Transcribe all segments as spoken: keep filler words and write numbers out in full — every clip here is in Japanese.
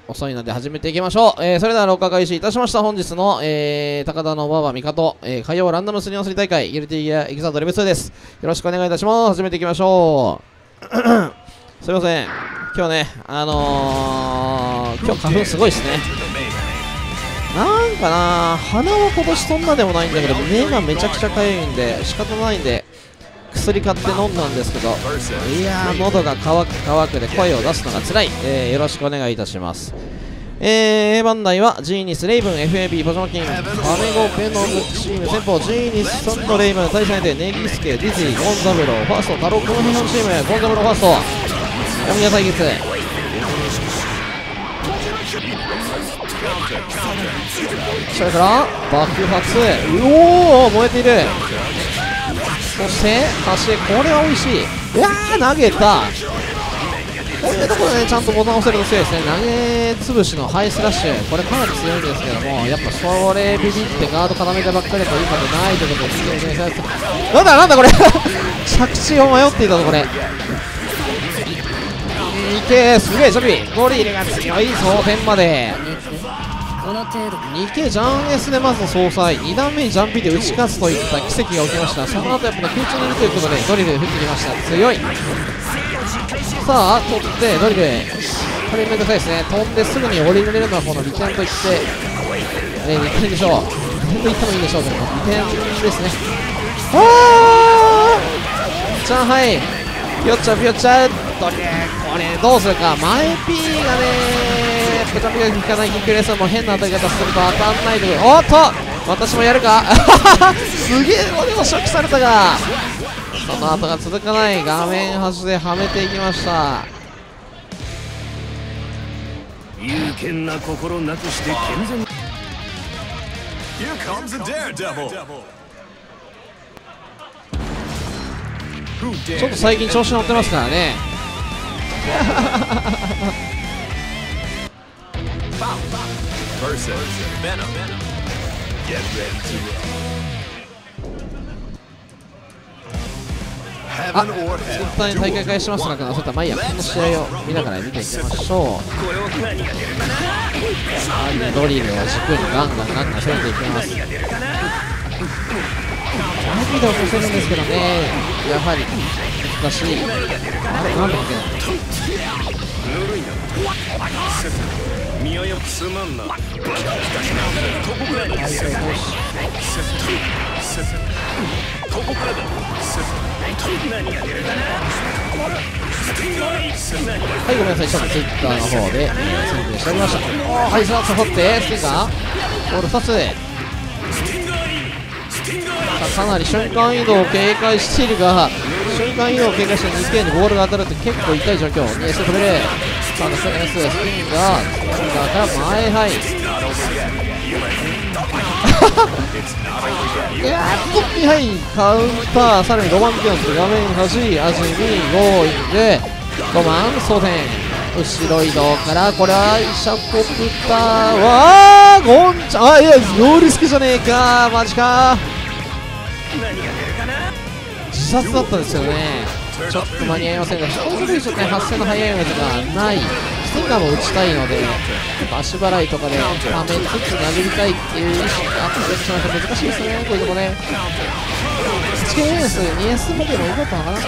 遅いので始めていきましょう。えー、それでは録画開始いたしました。本日の、えー、高田の馬場美香、えー、火曜ランダムスリーオンスリー大会ギルティギアエキザートレベルツーです。よろしくお願いいたします。始めていきましょう。すいません、今日ね、あのー、今日花粉すごいですね。なんかな、鼻は今年そんなでもないんだけど、目がめちゃくちゃかゆいんで仕方ないんで薬買って飲んだんですけど、いやー喉が渇く渇くで声を出すのが辛い、えー、よろしくお願いいたします。えー、A 番台はジーニス、レイブン、エフエービー、ポジョマキン、カメゴ、ペノム、チーム、先方、ジーニス、サンド、レイブン、対戦相手、ネギスケ、ディズニー、ゴンザブロー、ファースト、タロ、この辺のチーム、ゴンザブロー、ファースト、闇屋対決。それから爆発、うおー燃えている。そして橋、これは美味しい。いやー投げた。こういうところでねちゃんとボタンを押せると強いですね。投げ潰しのハイスラッシュ、これかなり強いんですけども、やっぱそれビビってガード固めてばっかりだといいことないということで、なんだなんだこれ着地を迷っていたぞこれ。いけー、すげえジョビーゴリルが強いぞ。点までにけいジャン S でまずの総裁、に段目にジャンピで打ち勝つといった奇跡が起きました。その後やっぱね空中にいるということでドリルで降ってきました。強い。さあ取ってドリル、これめんどくさいですね。飛んですぐに降りられるのはこの利点といって、えー、利点でしょう。利点と言ってもいいでしょうけど利点ですね。あーチャンハイピヨッチャピヨッチャドリル、これどうするか。前 P がねペタペタ効かないキックレースも変な当たり方すると当たんないという。おっと私もやるかすげえ俺も初期されたが、その後が続かない。画面端ではめていきました。 勇敢な心なくして健全。 ちょっと最近調子乗ってますからねあ、ツイッターに大会開始しますが、そういったまあいいや、この試合を見ながら見ていきましょう。ドリルを軸にガンガンガンガン攻めていきます。ライブで落とせるんですけどね、やはり難しい。あれなんでかけない身をよくすまんな。 はい、ごめんなさい、ちょっとツイッターの方で、えー、宣伝しておりました。おー、はい、さあ、取って、スティンガーボールふたつ。かなり瞬間移動を警戒しているが、瞬間移動を警戒してにけいにボールが当たるって結構痛い状況。にエス 止める。さあ、スティンガー、スティンガーから前ハイいやーっとにはいカウンター、さらにロマンティアンス画面端、味見、ゴーインでごばん、装填、後ろ移動から、これはシャコプター、わー、ゴンちゃん、あ、いや、ノーリスクじゃねえか、マジか、自殺だったんですよね、ちょっと間に合いませんが、高速率ね、発生の速いやつがない、スティンガーも打ちたいので、足払いとかではめつつ殴りたいっていう意識があってしまうと難しいですね、こういうとこね。いちケーエス、にエス モデルも良かったのかな。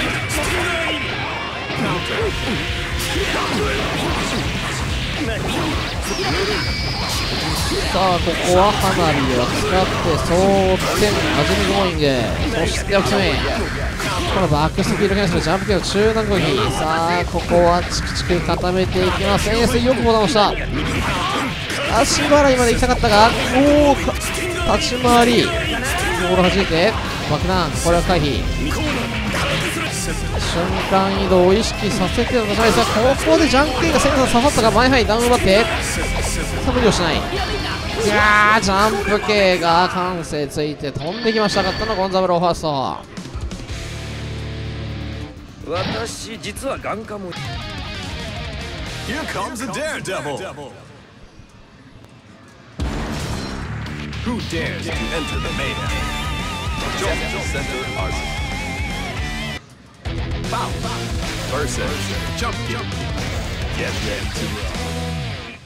さあ、ここは花火を使って装填、味見ゴーイング、そして奥攻め、このバックスピードキャンセル、ジャンプ系の中段攻撃。さあ、ここはチクチク固めていきます。エースよくボタンを押した。足払いまで行きたかったが、おお、立ち回り、ボール弾いて、爆弾、これは回避。瞬間移動を意識させての中ですが、ここでジャンケンがセンサー刺さったが、前ハイダウン奪って、さあ無理をしない。いやー、ジャンプ系が完成ついて飛んできました。勝ったのはゴンザブローファースト。 私実は眼科も。Here comes a daredevil. Who dares to enter the mayhem? Jump center arsenal. Foul versus jump kick. Get ready to roll.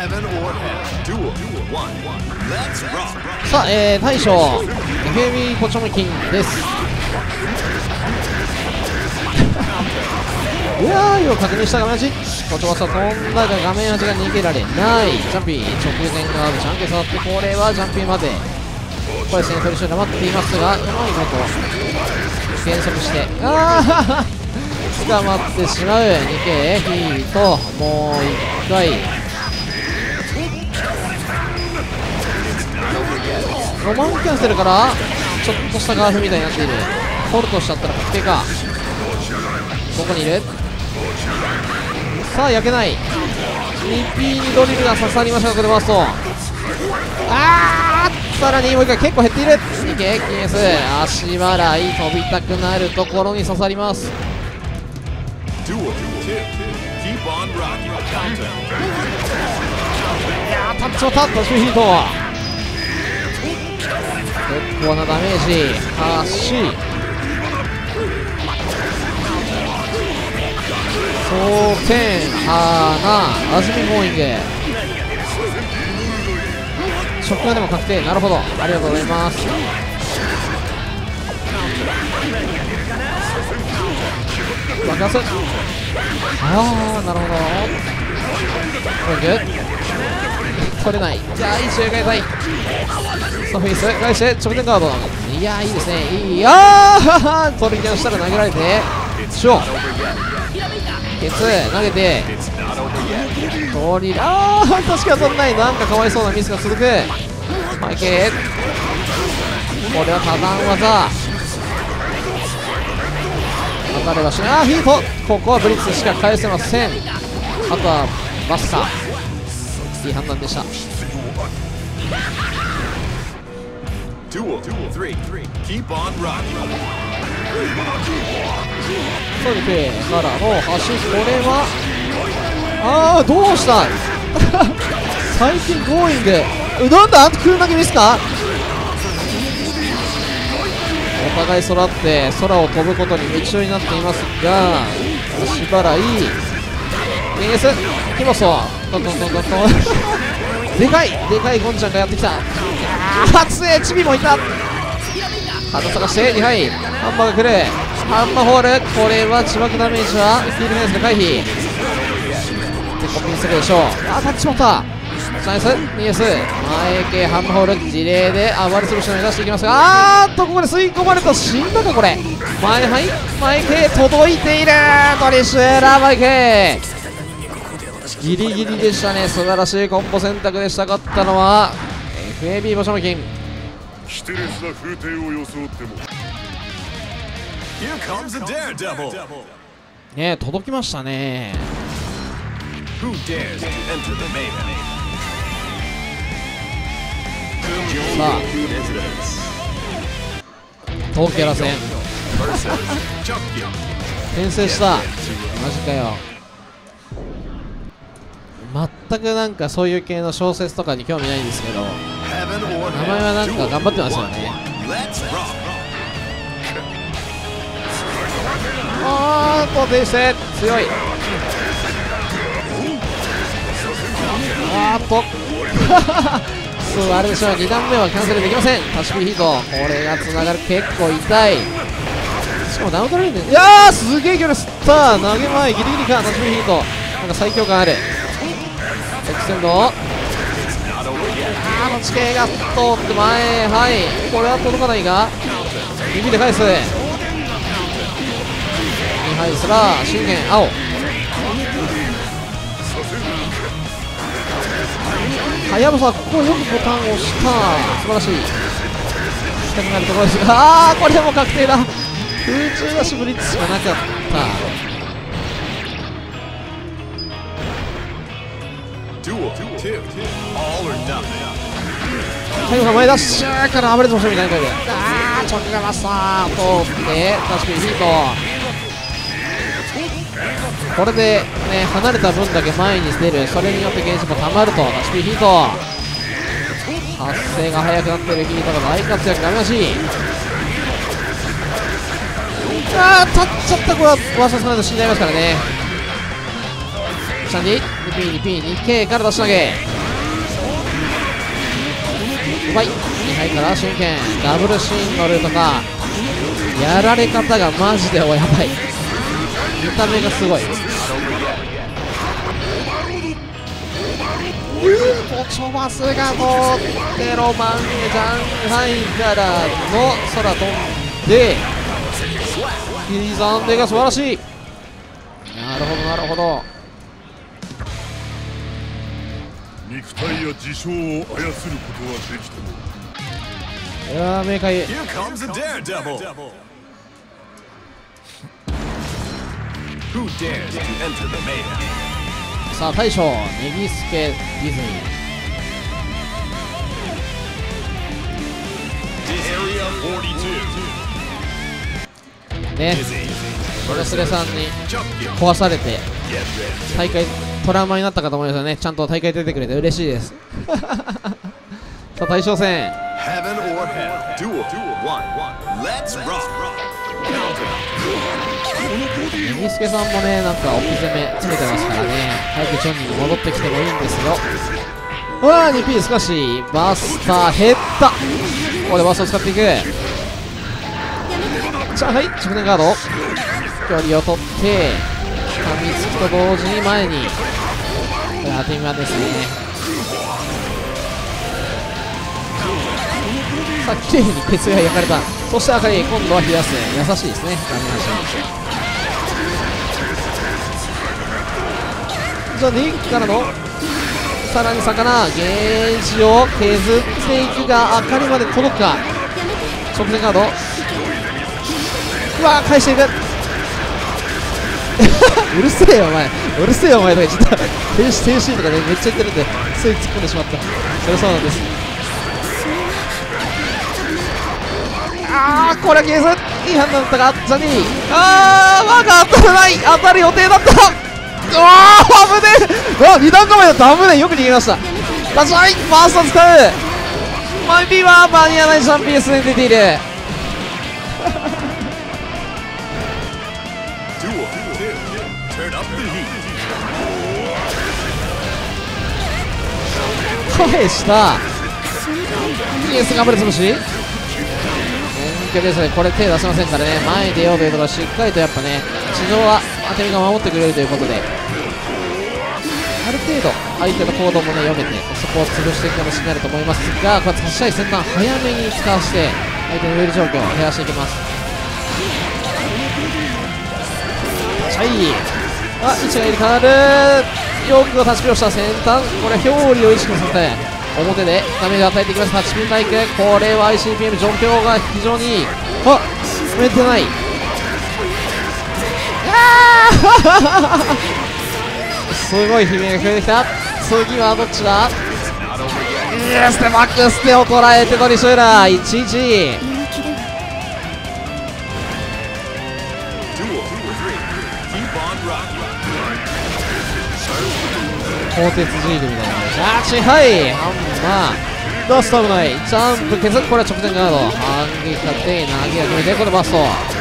さあ、えー、大将 エフエービー ポチョムキンです。いやー、今確認した画面端こちらは飛んだが画面端が逃げられない。ジャンピー直前側でジャンケ触って、これはジャンピーまでこれですね、取り締まっていますが、うまいこと減速して、あー捕まってしまう。 にケー ヒート、もういっかいロマンキャンセルからちょっとしたガーフみたいになっている。ホルトしちゃったら確定か。どこにいる。さあ焼けない。 にピー にドリルが刺さりましたが、これバースト。あー、さらにもういっかい結構減っている。 にケー キンエス足払い、飛びたくなるところに刺さります。いやー、タッチをタッチヒート、結構なダメージ。足総剣花アズミゴーイング、食がでも確定。なるほど、ありがとうございます。爆発、ああなるほど、これグッ取れない。じゃあいい周回剤ソフィス返して直前ガード。いやーいいですね、いいよートルキャンしたら投げられてシュオケツ投げて通り、あー確かに取んない。なんかかわいそうなミスが続く。マイケー、これは多段技当たればしない。あーヒート、ここはブリッツしか返せません。あとはバスター、いい判断でした。ソルペからの端、これはああどうした最近ゴーイング、なんだ空投げミスか。お互い空って空を飛ぶことに夢中になっていますが、足払いゲンゲスキモソトントントントントンでかいでかいゴンちゃんがやってきた。あつえチビもいた。肌探してにはいハンマーが来る。ハンマーホール、これは自爆ダメージはフィールドネスで回避でコンビニするでしょう。あタッチもったナイス にエス 前系ハンマーホール事例で暴れ潰しを目指していきますが、あーっとここで吸い込まれた。死んだかこれ。前はい前系届いている。トリシューラー前系ギリギリでしたね。素晴らしいコンボ選択でした。勝ったのは エフエービー ボシャムキン。 キテレツな風景を装ってもねえ届きましたね。さあトーケラ戦転生した。マジかよ。全くなんかそういう系の小説とかに興味ないんですけど、名前はなんか頑張ってますよね。あーっと停止強い。あーっとそうあれでしょう、に段目はキャンセルできません。タシピーヒート、これがつながる。結構痛い。しかもダウン取られるんで、いやーすげえ距離吸った。投げ前ギリギリか。タシピーヒートなんか最強感ある。エクセンド、あーの地形が通って前、はい、これは届かないが指で返す。にはいすら信玄青、はやぶさここよくボタンを押した。素晴らしい。したくなるところですが、ああこれも確定だ。空中ダッシュブリッジしかなかった。最後が前ダッシュから暴れてほしいみたいな感じで、ああチョキがマスター通って確かにヒート。これでね離れた分だけ前に出る。それによってゲージもたまると。ダシピーヒート発生が速くなっているヒートが大活躍。ダメ出し、ああ立っちゃった。これはワーサスナイト死んじゃいますからね。 チャンディ にピーにピーにケー から出し投げ奪いにはいから瞬間ダブルシーンのルートかやられ方がマジでやばい見た目がすごいポチョバスが通ってロマンジャンハイからの空飛んで刻んでが素晴らしいなるほどなるほど肉体や事象を操ることはできてもいやー明快 Here comes a daredevil. Who dares to enter the mayhem? さあ大将ネギスケディズニ Area forty-two. ーねプレスレさんに壊されて大会トラウマになったかと思いますよねちゃんと大会出てくれて嬉しいですさあ大将戦 Heaven or hell. Duel. One. Let's rock. ネギスケさんもねなんか置き攻め詰めてますからね早くジョンに戻ってきてもいいんですようわー にピー しかしバスター減ったここでバスターを使っていくじゃあはい直電ガード距離を取って噛みつきと同時に前にこれアティマですねさあ綺麗に鉄が焼かれたそして赤い今度は冷やす優しいですねダメージじゃあにからのさらに魚ゲージを削っていくが明かりまで届くか直前ガードうわー返していくうるせえよお前うるせえよお前とか言っちゃった停止停止とかねめっちゃ言ってるんでつい突っ込んでしまったそれそうなんですあーこれはケースいい判断だったかザニーあーマーが当たらない当たる予定だったうわー危ねえうわに段構えだった危ねえよく逃げました立ち合いファースト使うマイピーは間に合わないジャンピースに出ている返したイエスがぶれつぶし本気ですねこれ手出せませんからね前に出ようというところしっかりとやっぱね地上はアテミが守ってくれるということである程度相手の行動もね読めてそこを潰していく形になると思いますがこれ差し合い先端早めに使わせて相手のウェル状況を減らしていきますチャイあ位置が入れ替わるよくタッチピロした先端これ表裏を意識させて表でダメージを与えていきますタッチピンタイクこれは アイシーピーエム 状況が非常にいいあ止めてないすごい悲鳴が聞こえてきた次はどっちだイエスでバックステを捉えてトリシューラーいちいち鋼鉄ジーグみたいなあーちはいハンマードスト危ないジャンプ削るこれは直前ガード反撃勝って投げが決めてこれバスト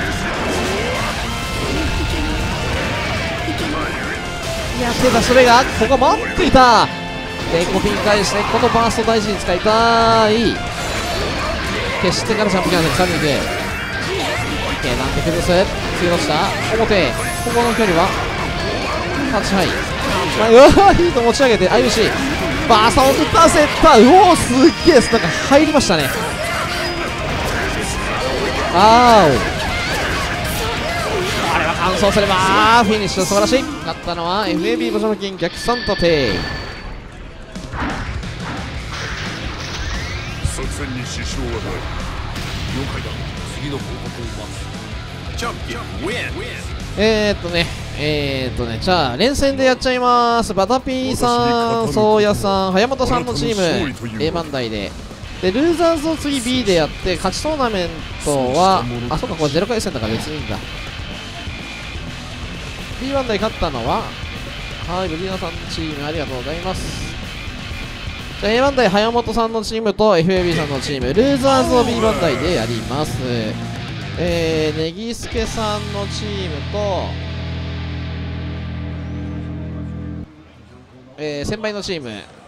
いや手出それがここ待っていたでコピン返してこのバースト大事に使いたい消してからジャンプキャンセルさんにいく OK なんて崩す次の下表ここの距離はタッチハイうわーいいと持ち上げて アイユーシー バーストを打たせたうおーすっげえなんか入りましたねあーおあれは完走すればフィニッシュ素晴らしい勝ったのは エフエービー ボジョムキン逆算立て作戦に支障はない了解だ次の報告を待つチャンピオンウィンえーっとねえーっとねじゃあ連戦でやっちゃいますバタピーさん宗谷さん早本さんのチーム A 番台ででルーザーズを次 B でやって勝ちトーナメントはあそうかこれゼロ回戦だから別にいいんだ B 番台勝ったのははいブリナさんのチームありがとうございますじゃあ A 番台早本さんのチームと エフエービー さんのチームルーザーズを B 番台でやりますえー、ネギスケさんのチームとえー、先輩のチーム。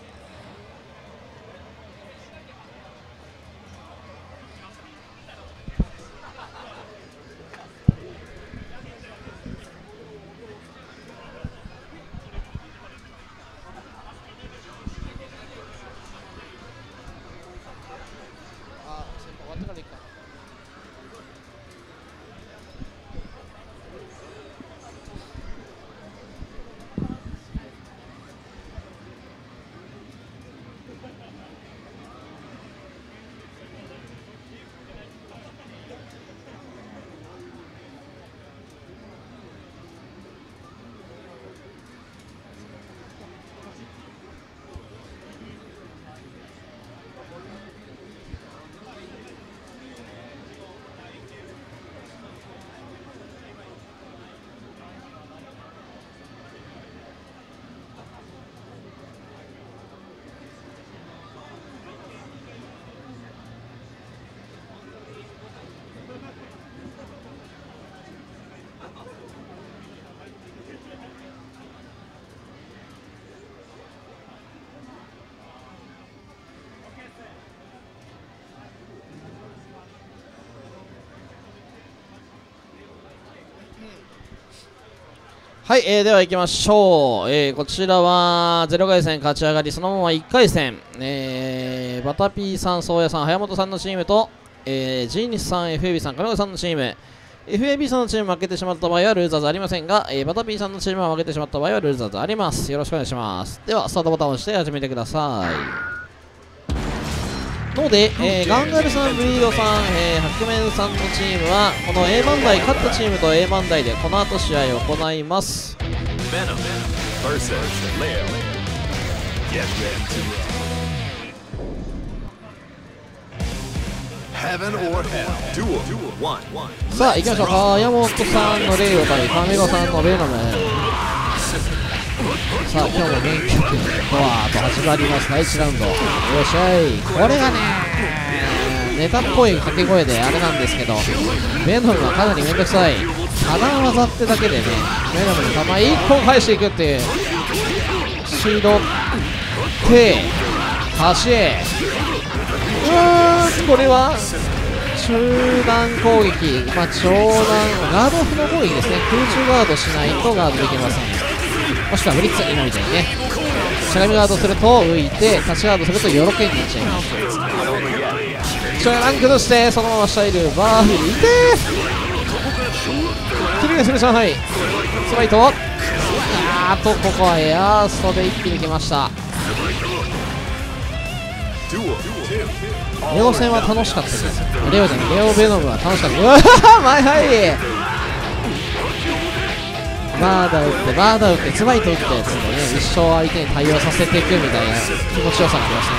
はい、えー、では行きましょう。えー、こちらはゼロ回戦勝ち上がり、そのままいっかい戦、えー、バタピーさん、宗谷さん、早本さんのチームと、えー、ジーニスさん、エフエービー さん、金子さんのチーム、エフエービー さんのチーム負けてしまった場合はルーザーズありませんが、えー、バタピーさんのチームは負けてしまった場合はルーザーズあります。よろしくお願いします。では、スタートボタンを押して始めてください。ので、えー、ガンガルさん、ブリードさん、えー、白面さんのチームはこの A 番台、勝ったチームと A 番台でこの後試合を行います。さあ行きましょう。川本さんのレイオ対カメゴさんのベノム。さあ今日も名曲ドアと始まります。だいいちラウンド。よっしゃい。これがねネタっぽい掛け声であれなんですけど、ベノムはかなりめんどくさい。遮断技ってだけでね、ベノムに球いっぽん返していくっていう。シード手足へ、うーん、これは中段攻撃、まあ長段ガードオフの攻撃ですね。空中ガードしないとガードできません。もしくはブリッツ、今みたいにね、しゃがみガードすると浮いて、立ちガードするとよろけになっちゃいます。シャランクとしてそのままシャイルバーフルいてー、キリがする上海スライト、あーとここはエアーストで一気に来ました。レオ戦は楽しかったです。レオじゃない、レオベノムは楽しかった。うわーマイハイバーダ打ってバーダ打ってツバイト打ったやつでね、一生相手に対応させていくみたいな気持ちよさがありますね。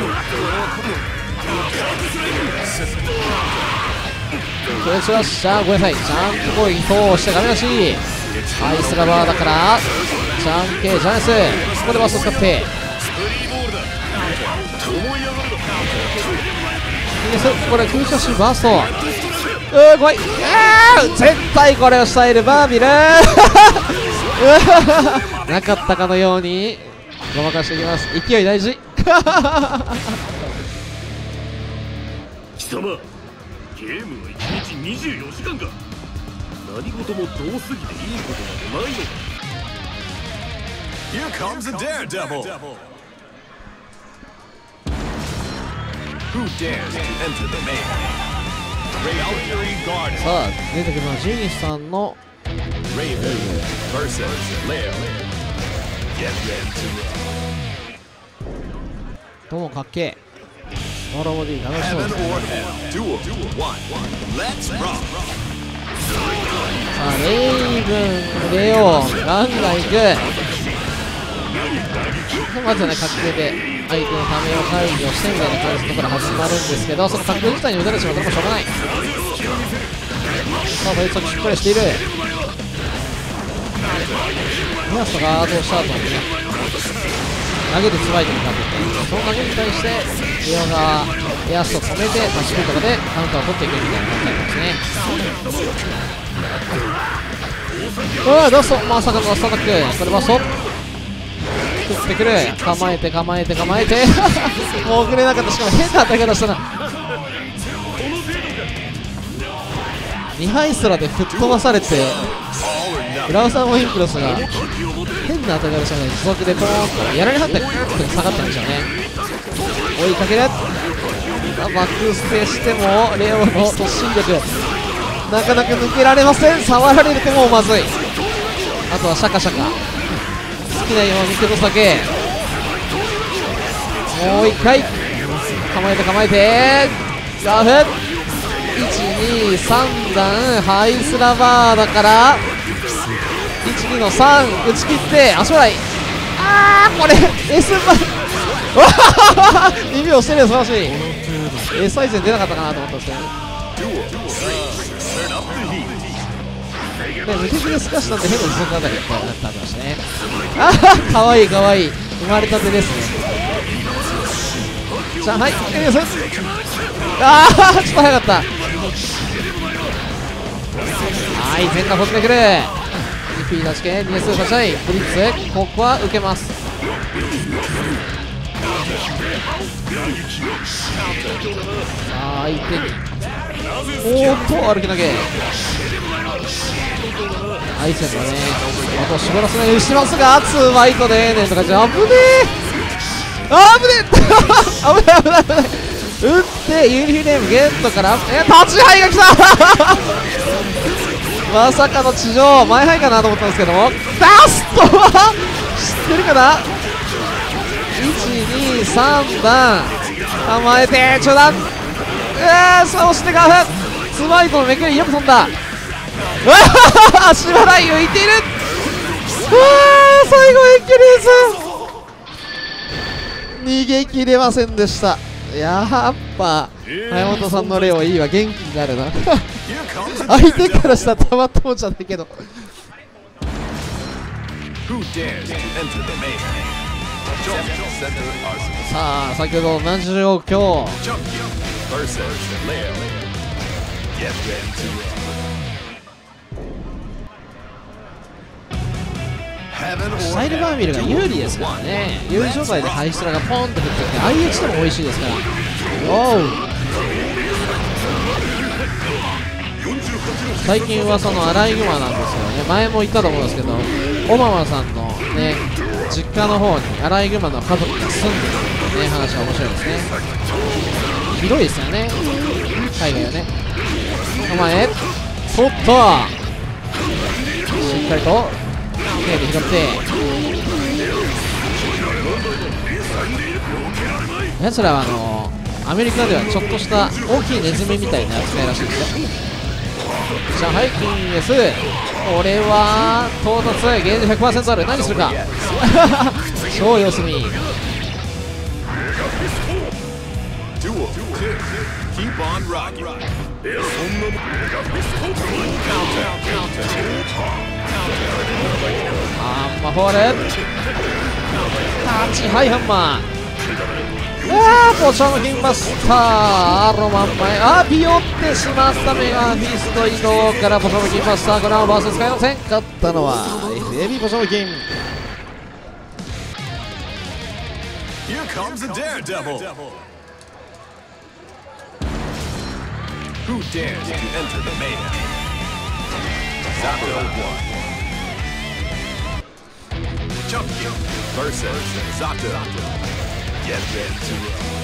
これしました。ごめんなさい、ジャンプ攻撃通して画面出し、アイスラバーだからジャンケジャンス、ここでバスを使ってこれ空射しバースト、うー怖い、あー絶対これをしたいるバービルなかったかのようにごまかしていきます。勢い大事貴様、ゲームはいちにちにじゅうよじかんか。何事も同すぎていいことなどないのか。 Here comes a daredevil. Who dares to enter the main? さあ出てくるのはジーニスさんのどうもかっけえノーロボディ楽しそうですね。さあレイブン、レオン、ガンガンいく。まずはね確定で相手のためを解除してみたいな感じのところから始まるんですけど、その確定自体に打たれてしまったらもうしょうがない。さあ、そいつをしっかりしている。ミアスとガードした後にね、投げてツバイトにかけて、その投げに対してレオがエアスト止めてタッチピーとかでカウンターを取っていくみたいな感じになりますね。うわ、ラスト、まさかのラストアタック、これバスト。 食ってくる。構えて構えて構えてもう遅れなかった。しかも変な当たり方したな。にはいすらで吹っ飛ばされて、フラウサーモインプロスが変な当たり方したので持続でポーンとやられはってグーッと下がったんでしょうね。追いかける。バックステしてもレオの突進力なかなか抜けられません。触られるともうまずい。あとはシャカシャカ好きなように崩すだけ。もう一回構えて構えてガーフいちにさん段ハイスラバーだからいちにのさん打ち切って足払い。あーこれ S バにびょうしてるよ。素晴らしい。 S サイズ出なかったかなと思ったんですけどね、無敵でスカしたんで変な持続あたりってなってましたね。あーかわいいかわいい。生まれたてですね。じゃあはいエース。あーちょっと早かった。はい全下取ってくる。 にピー 出し系 にエス 立ち合いブリッツ。ここは受けます。さあ相手におーっと歩き投げアイセンがねあと絞らせないようにしてますがツーワイトでええねんとかじゃあぶねえあぶねえ危ない危ない危ない。打ってユニフィネームゲットからえ立ちハイが来たまさかの地上前ハイかなと思ったんですけどもダストは知ってるかな。いちにさん段構えて中段えーさあ押してガーフツーワイトのめくりよく飛んだ。うわー足払い浮いている。うわー最後エッキリース逃げ切れませんでした。やっぱ早本さんのレオいいわ元気になるな相手からしたらたまったもんじゃないけどさあ先ほど同じ状況スタイルバーミルが有利ですからね。有利状態でハイストラがポンって降ってきて アイエイチ でも美味しいですから。おう最近噂のアライグマなんですよね。前も言ったと思うんですけどオバマさんのね実家の方にアライグマの家族が住んでるっていうね話が面白いですね。広いですよね海外はね。お前そっとしっかりと手で拾ってやつらはあのアメリカではちょっとした大きいネズミみたいな扱いらしいですよ。じゃあハイキングです。これは到達ゲージ ひゃくパーセント ある。何するか超様子見ハンマーフォールタッチハイハンマーあーポチョンキンバスターアロマン前あービヨってしまったメガフィスト移動からポチョンキンバスターグラウンバース使いません。勝ったのは エフエービー ポチョンキン。 Here comes a daredevil. Who dares to enter the mayhem? Sato one. Chunky versus Sato. Get ready to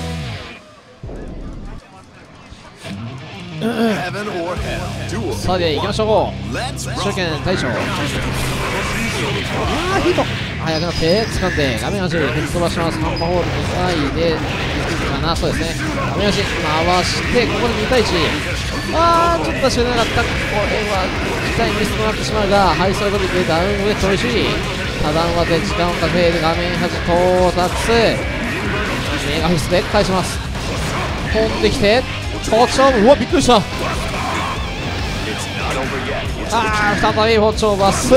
roll. Heaven or hell. Duel. さあで行きましょう。初見大将あーヒット早くなって掴んで画面端吹っ飛ばします。ハンマーホールの際でかな。そうですね画面端回してここでに対いちあーちょっと知らなかった。これは期待ミスとなってしまうがハイストラ飛びでダウン上取りし多段はで時間を稼いで画面端到達メガフィスで返します。飛んできてポチョンうわびっくりしたあー再びポチョンバス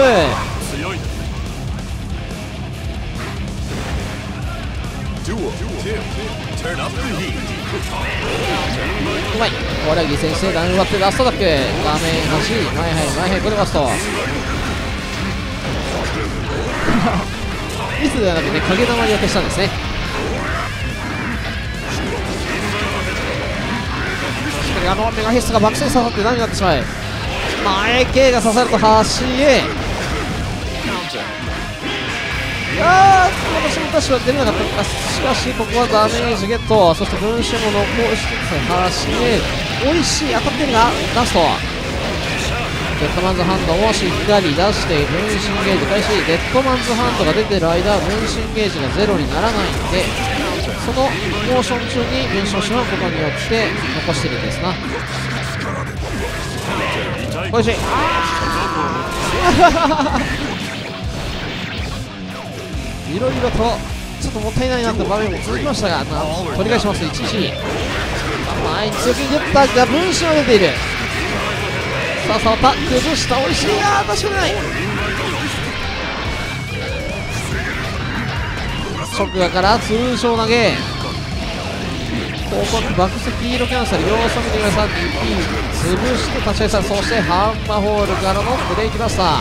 うまい。これは犠牲してダウン奪ってラストダック画面端前入前入これラストミスではなくて影玉に当てしたんですね。あのメガヒストがバックスに刺さって何になってしまう。前 K が刺さると端へ。いやー、私も確か出れなかった。しかしここはダメージゲット。そして分身も残して端へ。おいしい、当たってるがラスト。デッドマンズハンドもしっかり出して分身ゲージ開始。デッドマンズハンドが出てる間分身ゲージがゼロにならないので、そのモーション中に分身をしまうことによって残してるんですな。おいしい。いろいろとちょっともったいないなって場面も続きましたが、取り返します。いちいち前に強気に出ったが分身は出ている。さあ触った、崩した、おいしい。あー確かにない。ショックガから通常投げ、ここ爆石ヒーローキャンセル、様子を見てください。 ディーピー 潰して立ち上げた。そしてハンマーホールからのブレーキバスター。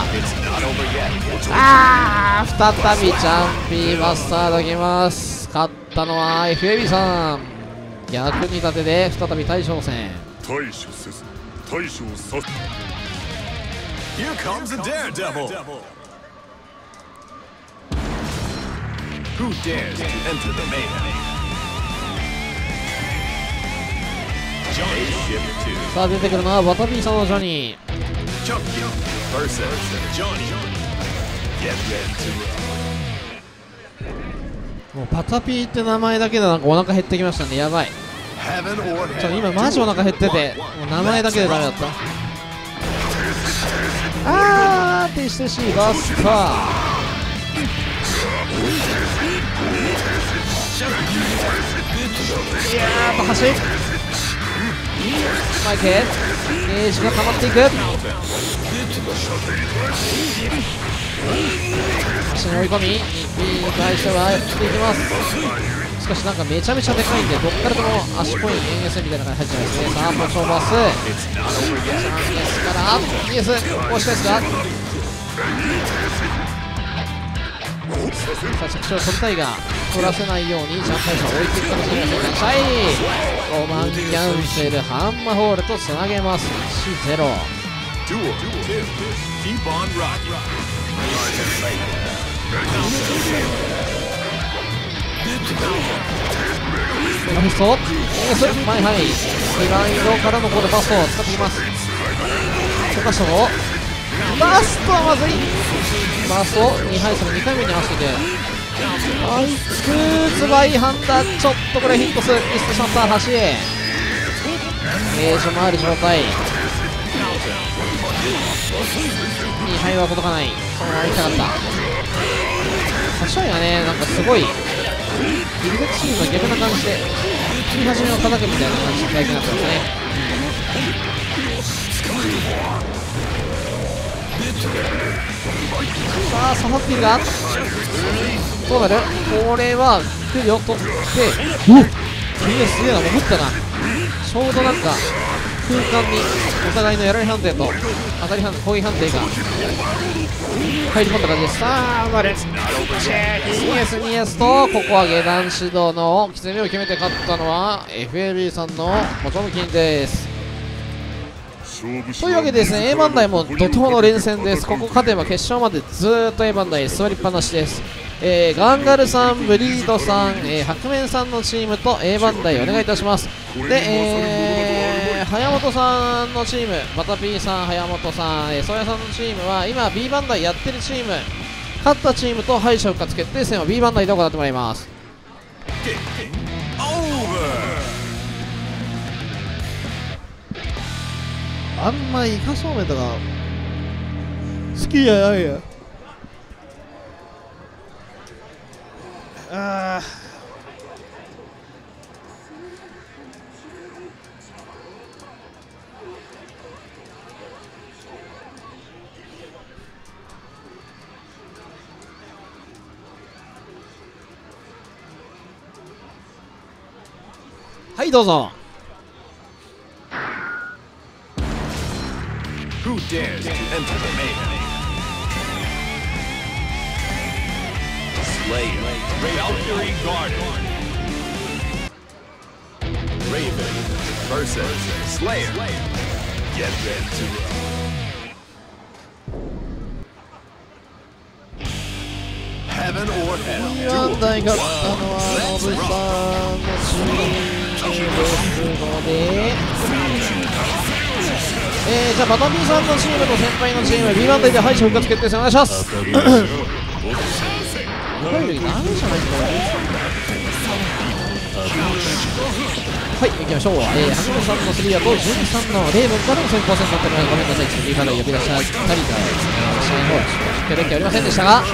あー再びジャンピーバスタードきます。勝ったのは エフエービー さん。逆に立てで再び対象戦。 対処せず対処させ。 Here comes a daredevil. Who dares to enter the mayhem? さあ出てくるのはバタピーさんのジョニー。もうパタピーって名前だけでなんかお腹減ってきましたね。やばい。ちょ今マジお腹減ってて、もう名前だけでダメだった。あーティッシュシーバスター。いやーと走りマイケゲージが溜まっていく。足に追い込み にピー に対してはやっていきます。しかしなんかめちゃめちゃでかいんで、どっからでも足ポイント エヌエス みたいな感じ入っちゃいますね。さあポチョバスチャンスからイエス押し返すが、さあ着地を取りたいが取らせないようにジャンプ対象を置いていくかもしれませんが、シャイロマンキャンセルハンマーホールとつなげます。いちゼロ。メガフィストエース前はいスライドからのここでバストを使ってきます。溶かしたのバストはまずい。バストにはいそのにかいめに合わせていく。あいつつばいハンダー、ちょっとこれヒット数ミスってしまった。橋へゲージもある状態。にはいは届かない。そのまま行きたかった。橋がねなんかすごい入り口シーンの逆な感じで切り始めを叩くみたいな感じで大事になってますね。さあ刺さっているがどうなる。これは距離を取ってうっすげえすげえな。潜ったな。ちょうどなんか空間にお互いのやられ判定と当たり判定攻撃判定が入り込んだ感じです。さあ埋まる にエスにエス とここは下段指導のきつめを決めて勝ったのは エフエービー さんのモチョムキンです。というわけでですね A バンダイも怒涛の連戦です。ここ勝てば決勝までずーっと A バンダイ座りっぱなしです。えー、ガンガルさん、ブリードさん、えー、白面さんのチームと A バンダイお願いいたします。で、えー、早本さんのチーム、バタピーさん、早本さん、えー、ソヤさんのチームは今 B バンダイやってるチーム、勝ったチームと敗者復活決定戦は B バンダイで行ってもらいます。あんまイカそうめんとか好きじゃないや。あーはいどうぞ。 Who dares to enter the mayhem? にばん台勝ったのはノブさんのチームですので、えー、じゃあバタビーさんのチームと先輩のチーム ビーワン 台で敗者復活決定戦お願いします。いわゆるダメじゃないんだよね。はい、行きましょう。えー、はじめさんのスリーアとじゅうにさんのレーブンからの先行戦だったので、ごめんなさい、ちょっと B から呼び出したりとか、試合の方、実況できておりませんでしたが、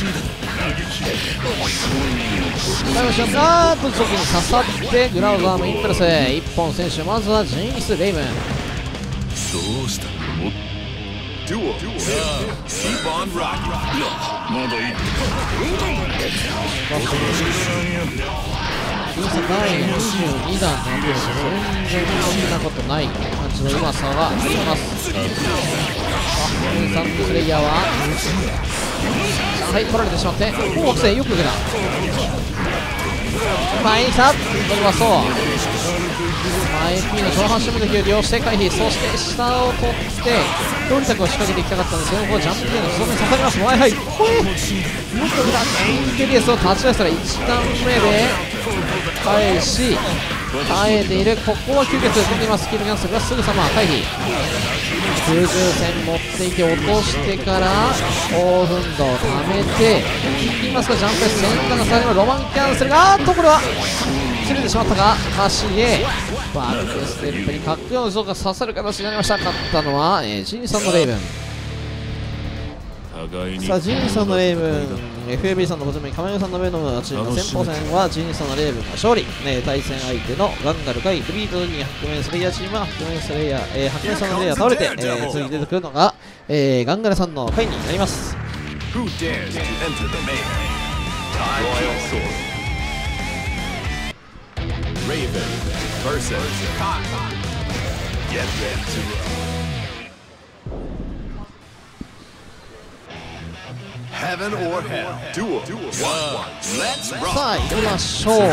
あーっと、チョキに刺さって、グラウザーのインプレス、いっぽん選手、まずはジーニス・レイブン。どうしたのデュオキーボンラックまだいいだいにじゅうにだんなんで全然そんなことない感じのうまさがあります。さんのプレイヤーははい取られてしまって、紅白戦よく受けた前に来た、取りますと前 P の上半身の勢いを利用して回避、そして下を取って強力を仕掛けていきたかったんですけど、ここジャンプ系の裾に刺さります。前はいこれよく受けたインテリエスを立ち出したらいちだんめで返し耐えている。ここは吸血出ています。スキルキャンセルがすぐさま回避、空中戦持っていて落としてから興奮度をためていきますが、ジャンプセンターが最後のロマンキャンセルが、あーっとこれは釣れてしまったが、足へバックステップに格好の像が刺さる形になりました。勝ったのは、えー、ジーニさんのレイブン。さあジーニさんのレイブン、 エフエービー さんのボトムにカメヨさんのベノムのチームの先鋒戦はジーニさんのレイブンが勝利、ね、対戦相手のガンガル対フリートに白面スレイヤーチームは白面スレイヤー、えー、白面さんのレイヤー倒れて、えー、次に出てくるのが、えー、ガンガルさんの回になります。 Heaven or hell. Duel. Let's rock. さあ行きましょう。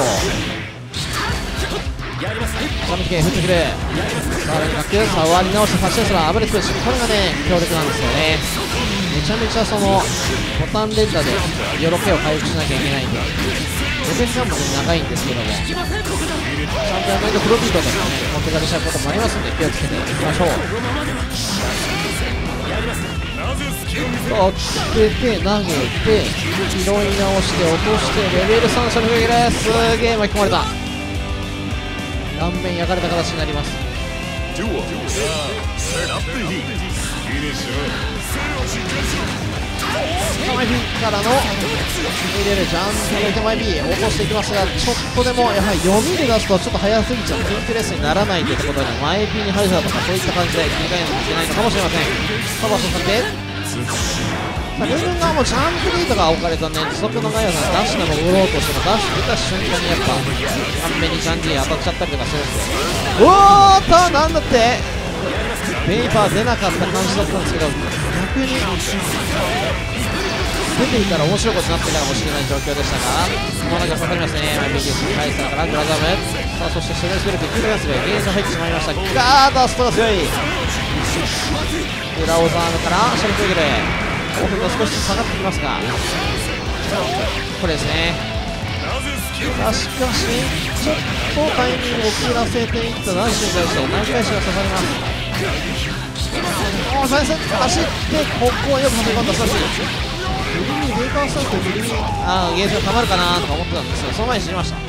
ジャンプ系振ってくる。さあとにかくさあ割り直して立ち出すら暴れてくるし、これがね強力なんですよね。めちゃめちゃそのボタン連打でよろけを回復しなきゃいけないんで、ロケ時間も長いんですけども、ちゃんとやらないとフロービートでもね持ってかれちゃうこともありますんで、気をつけていきましょう。取ってて投げて拾い直して落としてレベルさん射の上です。すげえ巻き込まれた、顔面焼かれた形になります。マイビーからの入れるジャンプ入れてマイビー落としていきますが、ちょっとでもやはり読みで出すとちょっと早すぎちゃう、ピンクレスにならないということでマイビーに入るだとかそういった感じで切り替えなきゃいけないのかもしれません。カバーとされてさあルール側もジャンプリードが置かれたね、持続のガイアさんダッシュでも戻ろうとしてもダッシュ出た瞬間にやっぱ顔面にジャンジー当たっちゃったりとかするんで、うおーっとなんだってペーパー出なかった感じだったんですけど、逆に出ていたら面白いことになってたかもしれない状況でしたが、この中かかりますね。マイビーですカイサーからグラザム、さあそしてシュレスベルビッグランスでゲージ入ってしまいました。ガーダストが強いグラオザームからシャルクエグル興奮が少し下がってきますが、これですね。がしかしちょっとタイミングを遅らせていった男子に対して内返しが刺さります。おー最初走ってここはよく走り込んだ。しかしグリーンベーカースタートグリーンあーゲージがたまるかなとか思ってたんですが、その前に死にました。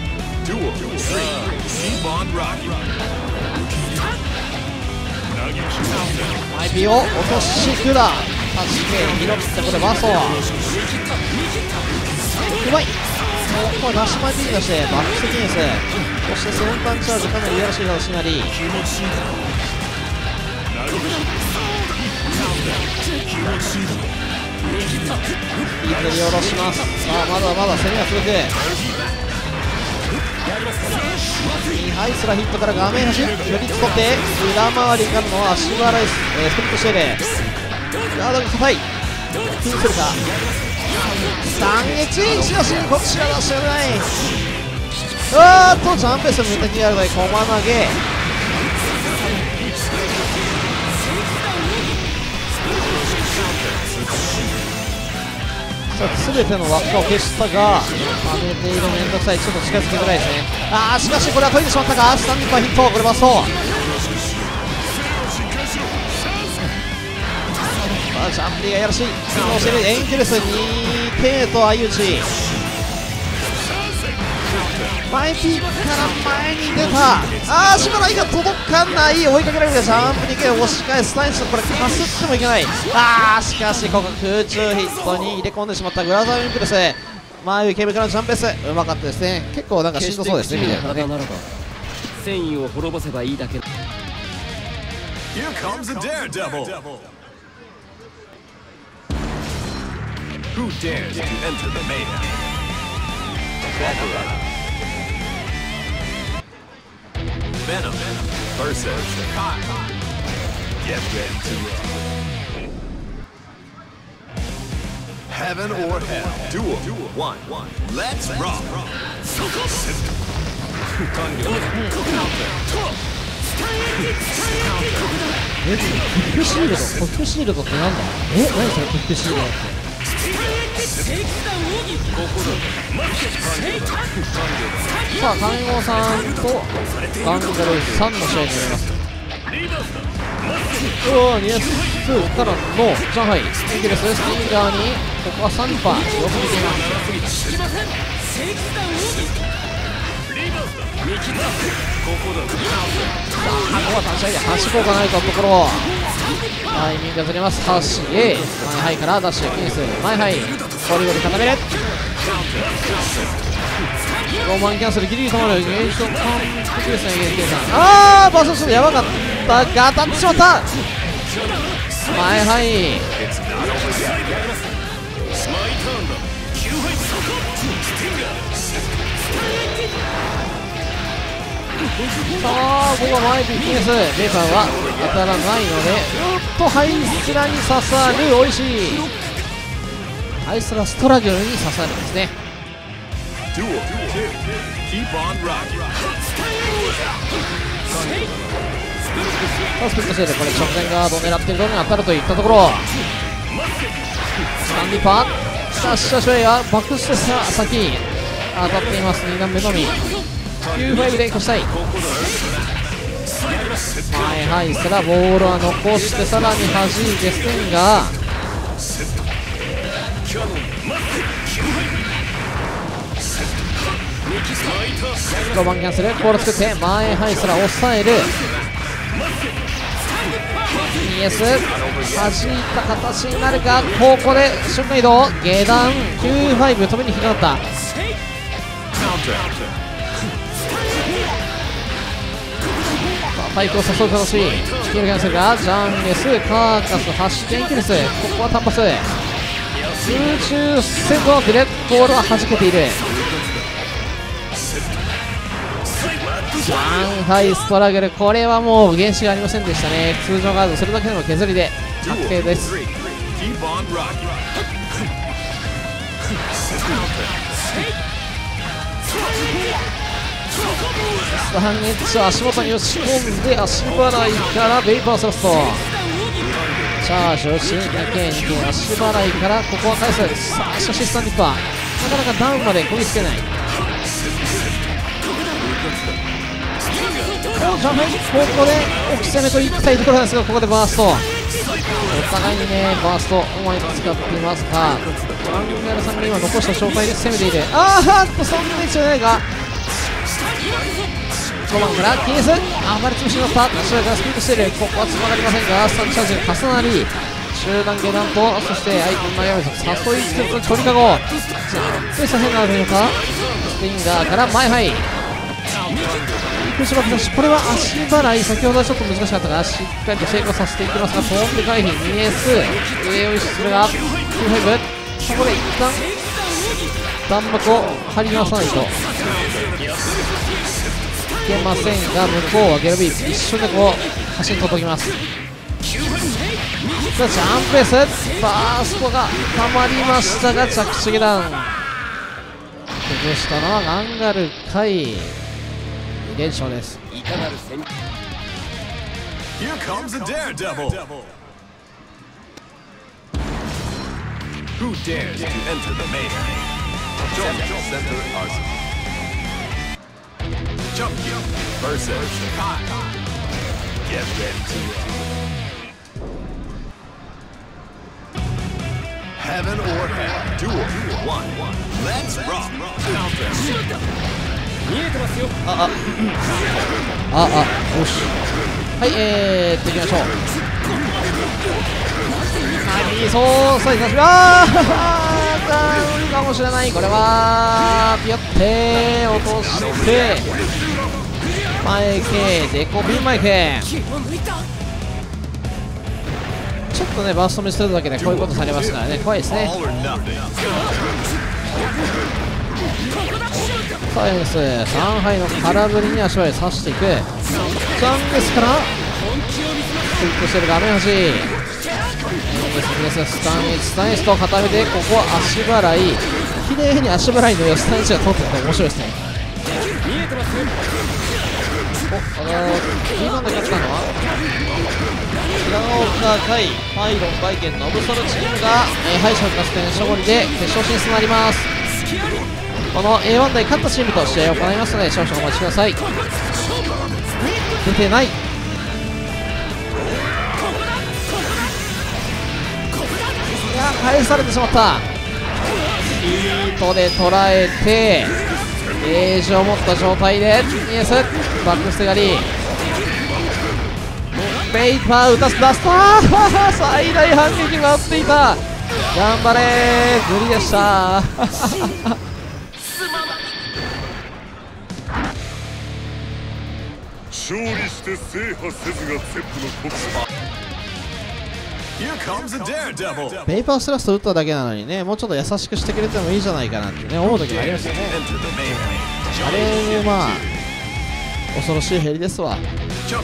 マイピーを落としくだはちケー に拾ってこれバーストうまい。ここはナッシュマイピー出してバックスティネス、そしてセブンパンチャージかなりいやらしい形になり、いい振り下ろします。さあまだまだ攻めが続く。にハイスラヒットから画面端距離取って裏回りからの足払い、えー、スプリットしているガードが硬い、ピンするか、斬撃ちいちの申告しか出してない。うわーっとジャンプス無敵やるで駒投げ。すべての輪っかを消したが、はめているめんどくさい。ちょっと近づきづらいですね。あーしかしこれは解いてしまったか。スタンディングヒット、これバスト。さあジャンプリーがやらしい機能している。エンケルス にケー と相打ち。マイピーから前に出た。あーしばらくが届かない。追いかけられる。ジャンプにけ押し返すタインス。これかすってもいけない。あーしかしここ空中ヒットに入れ込んでしまったグラザーウィンクルス。前上ケーブルからのジャンプレスうまかったですね。結構なんかしんどそうですねみたいなね。 戦意を滅ぼせばいいだけ。 Here comes a daredevil. Who dares to enter the mayhem? Venom versus Get ready to rock. Heaven or hell. Duel. One. Let's rock. え、ピックシールド、ピックシールドってなんだ。え、何それピックシールドって。さあ、金剛さんとガンダルさんの試合になります。うおー、ニアスからの上海エンゲルス、スティンガーにここはサンパーよく見ています。さあ、ここは立ち上げはしごかないとところ、タイミングがずれます。ハッシー A 前ハイからダッシュキンス前ハイゴリゴリ固める。ロマンキャンセルギリギリ止まる。ゲージと完璧ですね。ゲージ計算。あーバーストやばかったが当たってしまった。前ハイさあここは前ピッキンスベーパーは当たらないので、うっとハイスラに刺さる。おいしい。ハイスラストラグルに刺さるんですね。スプリットセール、これ直前ガードを狙っているのに当たるといったところ。スタンディパーシャッシャシュエアバックしてさ先当たっています。に段目のみ キューファイブ で越したい。前ハイスラボールは残してさらに弾いてステンガーロマンキャンセルボール作って前ハイスラ抑える。イエス弾いた形になるがここで瞬間移動下段 キューファイブ 止めに引っかかった。パイプを誘う形。キルキャンセルがジャンゲスカーカス走ってインキルス。ここは単発空中戦闘でレッドボールは弾けている。ジャンハイストラグル、これはもう原資がありませんでしたね。通常ガードそれだけでも削りで確定です。スタンエッジを足元に押し込んで足払いからベイパースラストチャージをし にケーにケー 足払いからここは返す。さあしかしスタンディッパーなかなかダウンまでこぎつけない。ここで置き攻めといきたいところなんですが、ここでバーストお互いにねバーストうまいと使っていますが、アンギャルさんが今残した状態で攻めている。あーっとそんなに強いないがごばんからキース暴れ潰しになった。後ろからスピードしている。ここはつながりませんがスタンチャージが重なり集団下段とそして相手の悩みを誘いつつ鳥かごジャンプさせなるのか。スティンガーから前ハイこれは足払い先ほどはちょっと難しかったがしっかりと成功させていきますが飛んで回避 にエース 上を意識するが キューファイブ ここで一旦弾幕を張り直さないといけませんが向こうはゲルビー一瞬でこう端に届きます。さあジャンプレースバーストがたまりましたが着地下段崩したのはガンガルカイ。に連勝です。 いかなる戦 Here comes a daredevil. Who dares to enter the melee? Join Center Arsenal. Champion versus Kai. Get ready to Heaven or hell. Duel one. Let's rock. Counter. 見えてますよ。 ああああ、よし。はい、えーっといきましょう。はい、そうさあいきましょう。あーダウンかもしれない。これはピヨって落として前系デコビン前系。ちょっとねバースト見せるだけでこういうことされますからね、怖いですね。サイエンスさんはいの空振りに足場で刺していく。ジャンゲスからクイックしてる画面端。スタンエスタンエスと固めて、ここは足払い、綺麗に足払いのスタンエスが通ってて面白いですね。お、あのー、キーマンで勝ったのは平岡海、パイロン、バイケン、ノブソルチームが、えー、敗者復活戦勝利で決勝進出となります。この エーワン で勝ったチームと試合を行いますので少々お待ちください。出てない。いや返されてしまった。ヒートで捉えてゲージを持った状態でイエスバックステガリペイパー打たす出すと最大反撃が待っていた。頑張れー無理でした勝利して制覇せずがゼップの国際。 Here comes a daredevil. ペーパースラスト打っただけなのにね、もうちょっと優しくしてくれてもいいじゃないかなってね思う時もありますよね。あれまあ恐ろしいヘリですわ。さ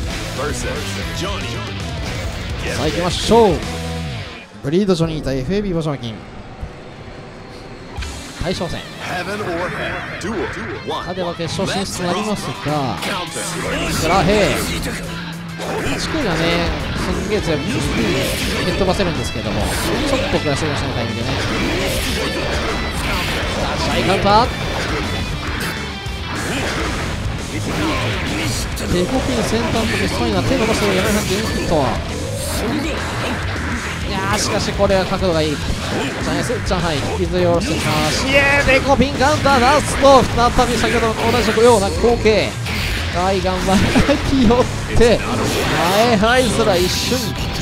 あ行きましょう。ブリードジョニー対 エフエービー ボジョマキン対象戦。勝てば決勝進出となりますが、スラヘイはちキーがねすんげえ強く蹴っ飛ばせるんですけども、ちょっとプラス出しのタイミングでねダッシャイカウンターデコピン先端としてスパイが手伸ばすのをやられたっていうヒット。いやーしかしこれは角度がいい。チャンスチャンハイ引きずり下ろしてきます。イエーデコピンカウンター出すと再び先ほどの同じような光景。はい頑張り気負って前ハイすら一瞬。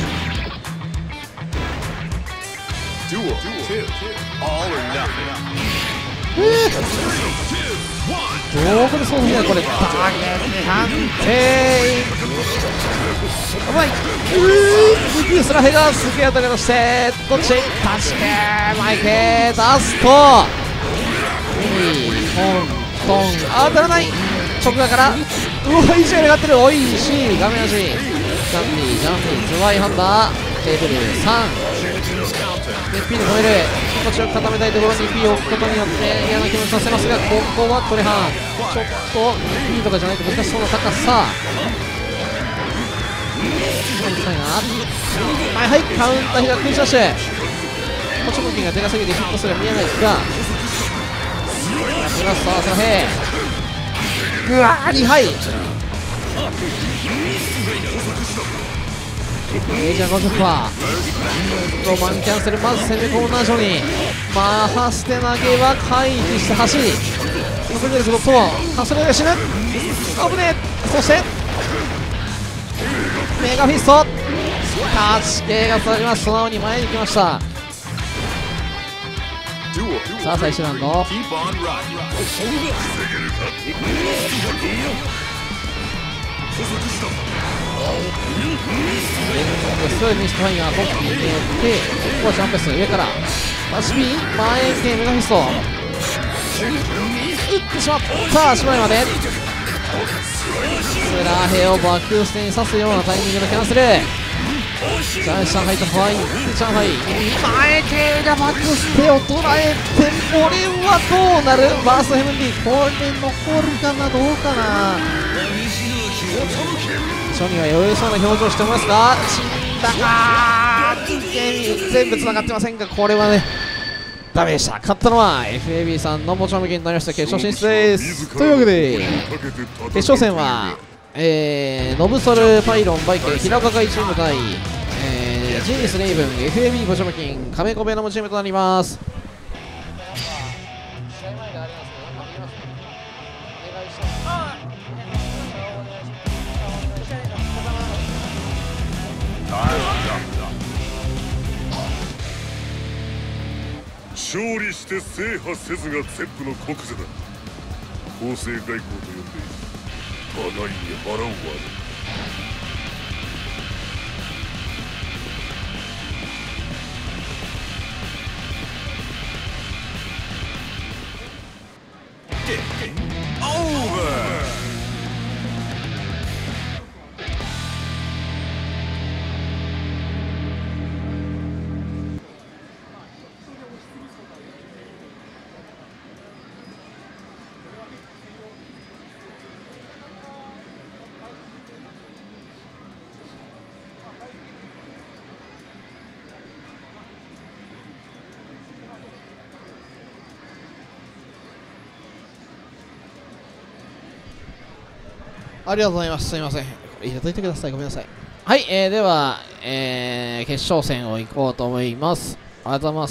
どこでそういうこれターゲット判定うまい。うースラヘがすげえ当たりまして、どっちタッチ系前系出すとトントン当たらない。直側からうわいじめがってる。おいしい画面足ジャンピージャンピーズワイハンダーテーブルさんで P で止める。気持ちよく固めたいところに P を置くことによって嫌な気持ちさせますが、ここはトレハンちょっと P とかじゃないと難しそうな高さ。はいはいカウンターが食い出してこっちのキンがでかすぎてヒットすら見えないですがプラスさあスラヘイうわーにはいメジャー ごじゅっパーセント ロマンキャンセル。まず攻め込むナージョにマハステ投げは回避して走りそれでることとハスレが死ぬ危ねえ。そしてメガフィストタッチ系がさります。素直に前に来ました。さあ最終ラウンドストレートにスパイがトップに入れて、ここはジャンプス上からバシビ前系メガフィスト打ってしまった足前までスラヘをバックステに刺すようなタイミングのキャンセル。 ジャン上海とファイン上海前手がバックステを捉えて、これはどうなる。バーストヘブンリー、これ残るかな、どうかな。初には余裕そうな表情してますが、死んだかー、全部つながってませんが、これはねダメでした。勝ったのは エフエービー さんの持ち負けになりました。決勝進出です。というわけで決勝戦は、えー、ノブソル、パイロン、バイケ、平岡会チーム対、えー、ジーニス、レイブン、エフエービー ボチョムキン、カメコベナムチームとなります。 勝利して制覇せずがゼップの国是だ。公正外交と呼んで互いに腹を割る。 ありがとうございます。すみません。入れといてください。ごめんなさい。はい、えー、では、えー、決勝戦を行こうと思います。ありがとうございます。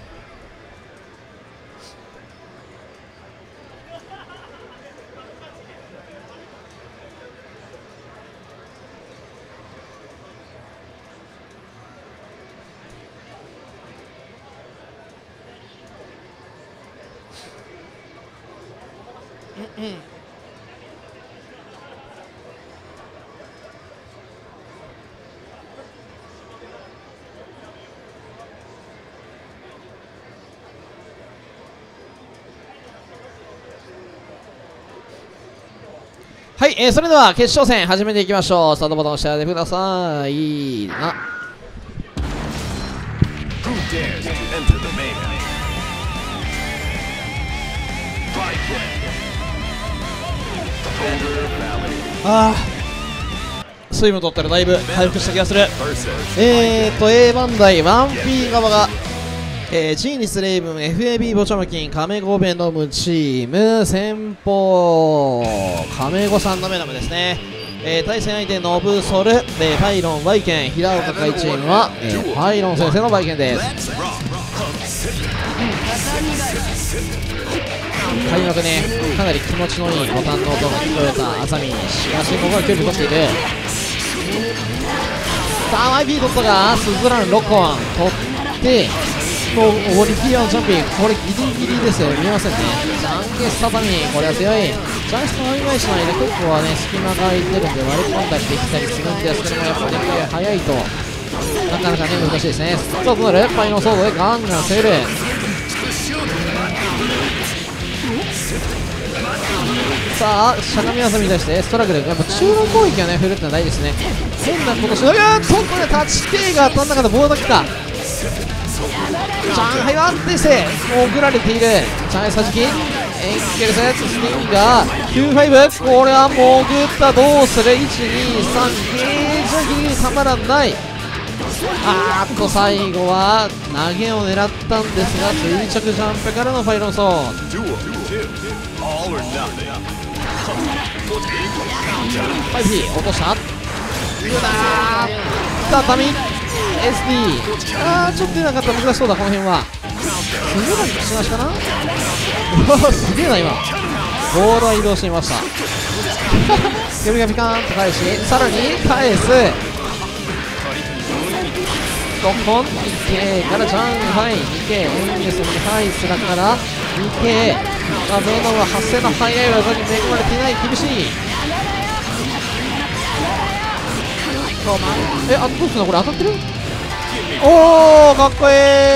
うんうん。はい、えー、それでは決勝戦始めていきましょう。スタートボタンを押してあげてください。なあー、水分取ったらだいぶ回復した気がする。えーと A バンダイ ワンピー 側が、えー、ジーニス、レイブン、エフエービー ボチョムキン、カメゴベノムチーム、先方カメゴさんのメナムですね。えー、対戦相手ノブソル、でパイロン、バイケン、平岡会チームは、えー、パイロン先生のバイケンです。開幕ね、かなり気持ちのいいボタンの音が聞こえたアザミ、しかしここは距離取っている。さあワイピー取ったがスズランロコン取ってもうオリキリアのジャンピング、これギリギリですよ、見えませんね。ジャンケスタタミ、これは強い。ジャンスとワイワイしないで結構はね隙間が空いてるんで割り込んだりできたりするんですけども、やっぱり速いとなかなかね難しいですね。さあとなるパイのソードでガンガン攻める。さあしゃがみ技に対してストラグル、やっぱ中央攻撃がね振るってのは大事ですね。変なことしながらとこれタッチテイが当たんなかったボールだけか。上海は安定して送られている。上海さじきエンケルセススティンガーきゅうじゅうご、これは潜った、どうする。いちにさんゲージはギリギリたまらない。あーっと最後は投げを狙ったんですが垂直ジャンプからのファイロンソーン。ファイピー落とした。うだー畳 エスディー、 あーちょっと出なかった。難しそうだこの辺は。すげえなしなしかな。うわすげえな今ボールは移動していました。指がピカーンと返しさらに返す。ドコン にケー からジャンハイ にケー エンニュースにハイスラから にケー、 まあ、ベノムは発生の速い技に恵まれていない。厳しい。え、あ、どうすんのこれ当たってる。おーかっこい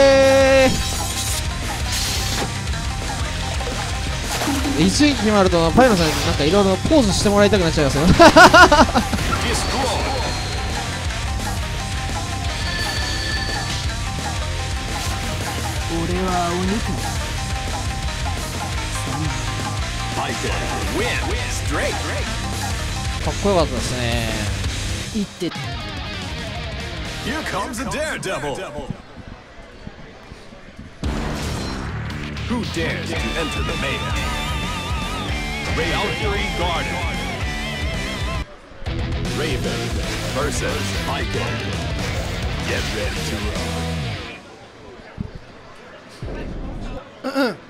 い。一撃決まるとパイロンさんになんかいろいろポーズしてもらいたくなっちゃいますよ。 かっこよかったですね。 言って Here comes the daredevil. Who dares to enter the mayhem? Valkyrie Garden. Raven versus Michael. Get ready to roll.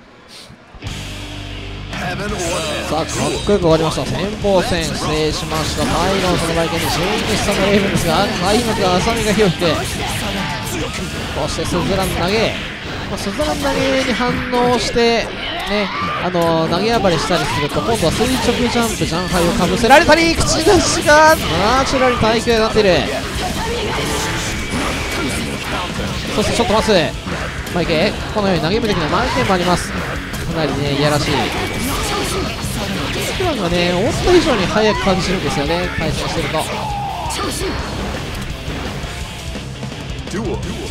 Heaven or さあ、かっこよく終わりました。先鋒戦制しました。タイガンそのバイケンに新日さんのレイブンですが、開幕が浅見が火を吹く。そしてスズラン投げ、まあ、スズラン投げに反応してね、あの投げ暴れしたりすると、今度は垂直ジャンプジャンハイをかぶせられたり、口出しがナチュラルに体育になっている。そしてちょっと待つマイケ、このように投げ無敵なマイケもあります。かなりね、いやらしい。スクラムがね、思った以上に速く感じるんですよね、対戦してると。ジャイ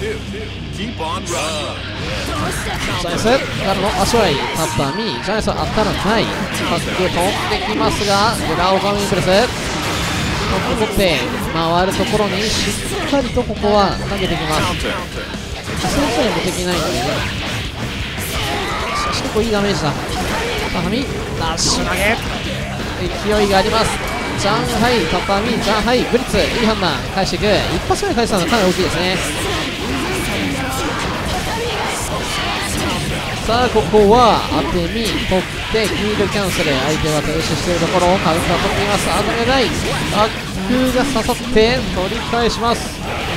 アンスからの足割り、タッパーミー、ジャイアンスは当たらない。タック飛んできますが、グラオカミンプレス。取って取って、回るところにしっかりとここは投げてきます。それぞれ無敵ないのでね。結構いいダメージだ。タハミ、ダッシュ投げ。勢いがあります。ジャンハイ、タッパーミー、ジャンハイ、ブリッツ、いい判断、返していく。一発目で返したのはかなり大きいですね。さあ、ここは当て身、取って、キードキャンセル、相手が停止しているところをカウンター取っています。アドレナイ、バックが刺さって、取り返します。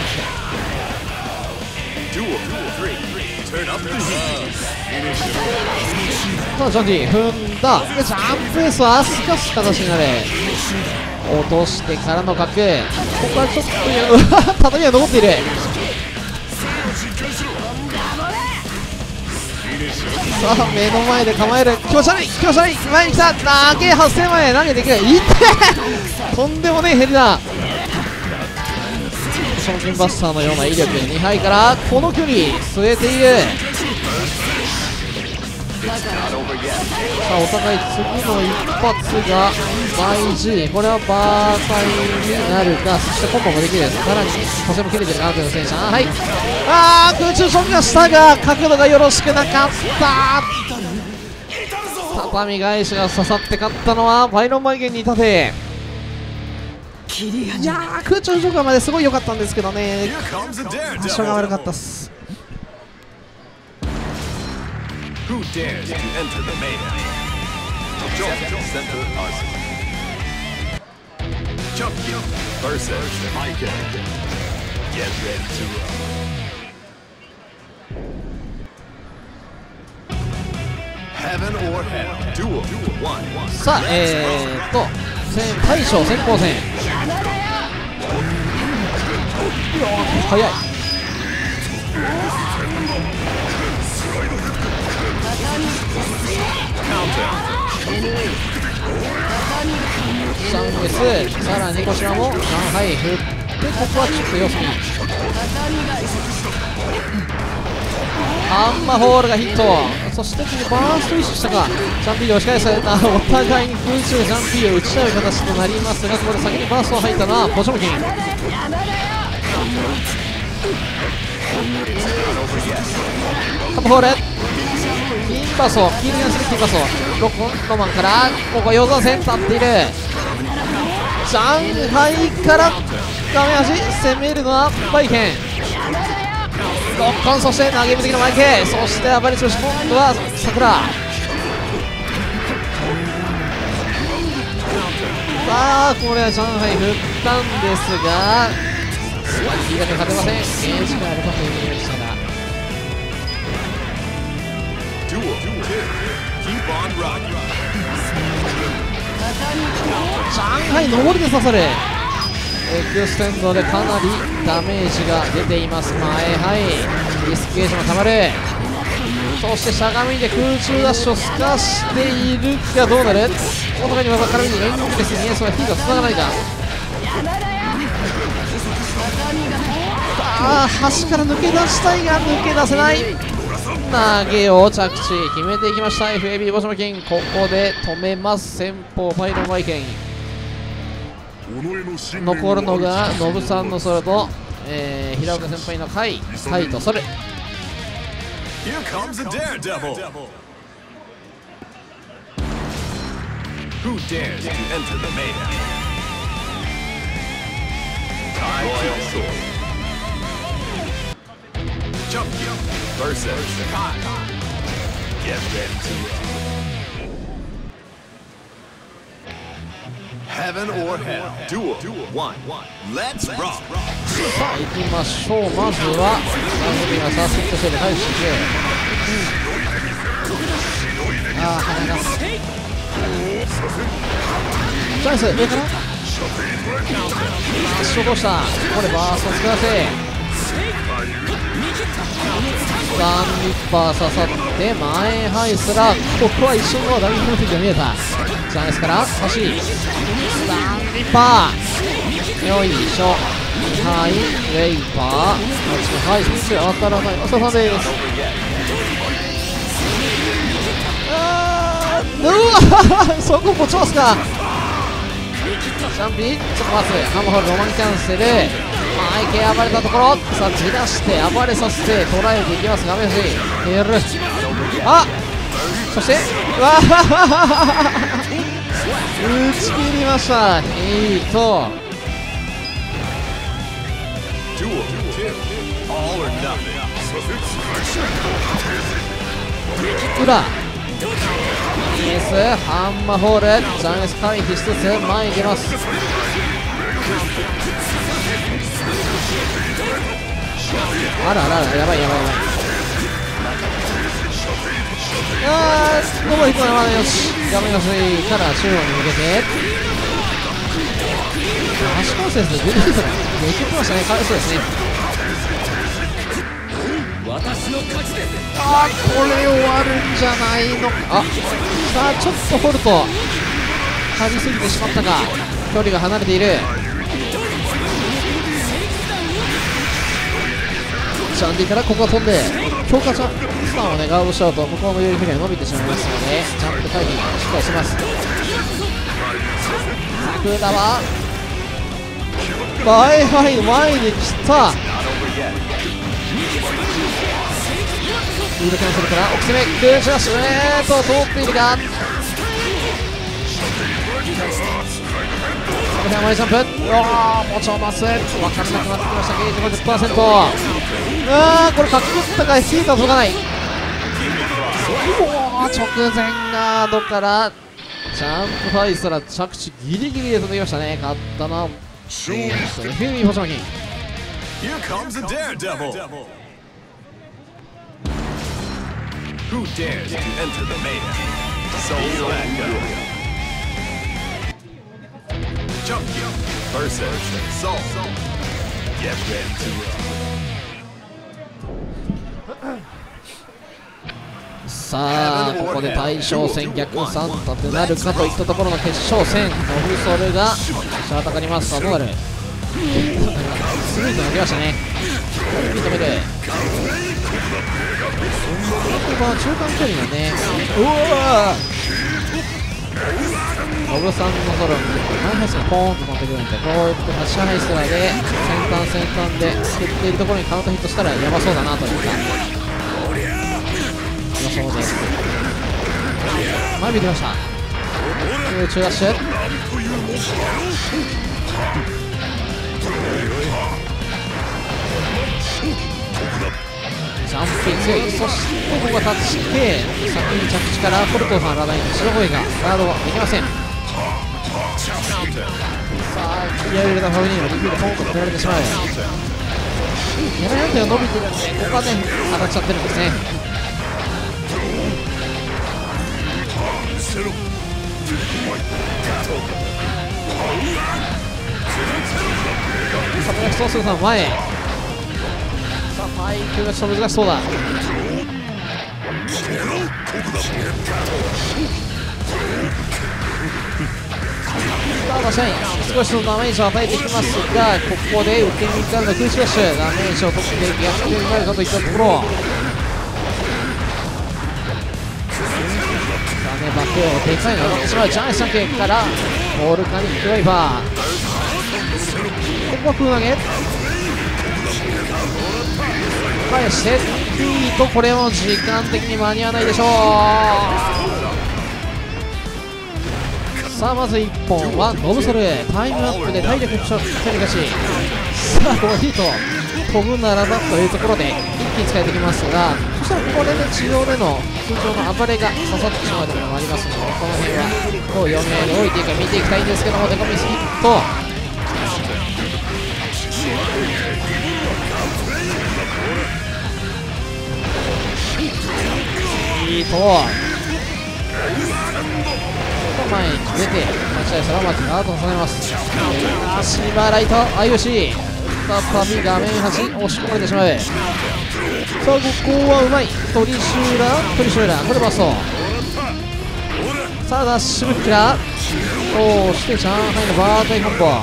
さあジャンディ踏んだ。でジャンプエースはすかす形になる。落としてからの角、ここはちょっと畳みは残っている。さあ目の前で構える。気持ち悪い気持ち悪い。前に来た。投げ発生前投げていく。いってとんでもねえヘリだ。そのキンバスターのような威力、にはいからこの距離据えている。さあお互い次の一発が ワイジー、 これはバーサイになるか。そしてコンボもできる。さらに補正も切れてるなという選手。はい、あー空中ショットがしたが角度がよろしくなかった。畳返しが刺さって勝ったのはバイロンマイゲンに立て。いやー空中ジョーカーまですごい良かったんですけどね、場所が悪かったっす。 Who dares to enter the mayhem? Center Arsenal. Chunky versus Michael. Get ready to roll. Heaven or hell. Duel one. さあえーっと大将先鋒戦。早い。シャンゲス、さらにこちらも上海振って、ここはちょっと様子見。ハンマーホールがヒット。そして次バーストイッシュしたか。ジャンピーを押し返された。お互いに空中ジャンピーを打ち合う形となりますが、ここで先にバーストを入ったのはポショムキン。カップホールキンバソ、キールにするキンバソ、ロコンロマンからここヨザセン立っている。上海から画面端攻めるのはバイケン。ロッコン、そして投げ身的なマイケ、そして暴れ調子、今度は桜。さあこれは上海振ったんですが右が勝てません。エージがあればということでしたが、上海上りで刺さる。エクステンドでかなりダメージが出ています。前はいリスクゲージもたまる。そしてしゃがみで空中ダッシュをすかしているがどうなる。この中に技絡みにエングです。ニエスはヒーがつながないか。ああ端から抜け出したいが抜け出せない。 投げを着地決めていきました。 エフエービー ボシマキン、ここで止めます。先方ファイナルマイケン、残るのがノブさんのソロと、えー、平岡先輩のカイカイとソル。 Here comes a daredevil. Who dares to enter the mayhem? Royal Sword. Champion versus Kai. Get ready to roll. Heaven or hell. Duel one. Let's rock. さあ行きましょう。まずはラグビーがサーセットしてる対して、ああ離れます。チャンス上から足をどうした。これバースト使わせガンリッパー刺さって前ハイスラ、ここは一瞬のダメージの時が見えた。チャンスから欲しいガンリッパー、よいしょ。はい、レイパー、はい、そして当たらない、浅田さんです。あー、うわそこ持ちますか。ジャンピー、ちょっと待つ、ハムホールロマンキャンセル、マイケ暴れたところ、さあ、じらして暴れさせて捉えていきます。画面欲しい、減る、あそして、うわ打ち切りました、ヒート。裏イエスハンマーホール、ジャンエス回避しつつ前に出ます。あらあらあら、やばいやばいやばい。あー、どこ行くの。まだよし、画面が薄いから中央に向けて足関節で出てきたらできてましたね。かわいそうですね。 私の勝ちです。 あー、これ終わるんじゃないの。あ、さあちょっとホルト張りすぎてしまったか。距離が離れている。ジャンディからここは飛んで強化チャンスタンをねガードしちゃうと向こうの有利距離が伸びてしまいますので、ジャンプ回避しっかりします。桜は前前前に来た。リードキャンセルから奥攻めルーシュラッシュ、えーと通っているが、ここで甘いジャンプ、うわーもちろんマス分からなくなってきました。ゲージ ごじゅっパーセント。 うわーこれかくったかヒートは届かない。うおー直前ガードからジャンプファイスラ着地ギリギリで飛んできましたね。勝ったな、えー、エフエムイー 星野金。 Here comes a daredevil. Who dares to enter the mayhem? Soul Black. Champion versus Soul. Get ready to roll. さあここで大将戦逆算立てなるかといったところの決勝戦。ノブソルが下たかります。さあどうなる。スリーと投げましたね。認める。この中間距離がね、うわーノブさんのソロにマイハイスがポーンと飛んでくるんで、こうやって発射ハイスラーで先端先端で作っているところにカウントヒットしたらやばそうだなというか予想です。前見てました。空中ダッシュ、ジャンピング、そしてここがタッチして先に着地からコルトさんラダインの白声がガードできません。さあ気合いを入れたファブリーのリフィールポンと止められてしまう。やられる手が伸びてるんでここはね当たっちゃってるんですね。さあソースさん前、さあパイクがちょっと難しそうだ。確かに少しのダメージを与えていきますが、ここで受け身からの空中ダッシュダメージを取って逆転になるかといったところ。 をでかいのが当たってしまう。ジャイアンツジャンケからボールカニックワイパー、ここは空投げ返してピーと、これも時間的に間に合わないでしょう。さあまずいっぽんはノブソル、タイムアップで体力勝ち。さあこのヒート飛ぶならばというところで一気に使えてきますが、そしたらここでね地上での通常の暴れが刺さってしまうところもありますので、この辺はどう読み合いに置いていくか見ていきたいんですけども、デコミスヒットヒート前に出て立ち合い空巻きがアウトされます。足場ライト アイオーシー 再び画面端押し込まれてしまう。さあここはうまいトリシューラートリシューラーこれバスト。さあダッシュブックラー、そして上海のバータイコンボ。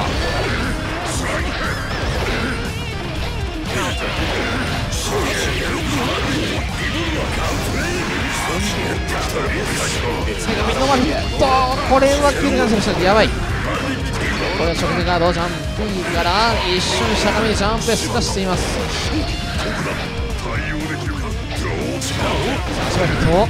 最後ミッドマンヒット、これはキルがする人でやばい。これは直前ガードジャンプから一瞬下がめにジャンプですかしています。さあヒット